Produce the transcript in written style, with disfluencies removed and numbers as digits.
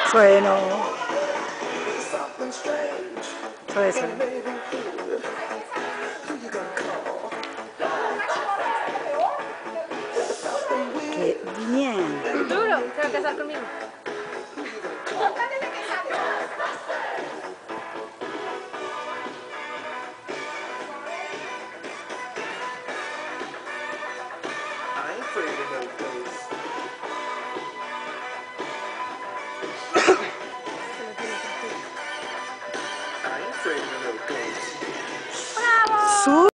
Bueno, puede ser. Qué bien. Duro, se va a casar conmigo. I ain't afraid of no ghosts. I ain't afraid of no ghosts. ¡Bravo! Su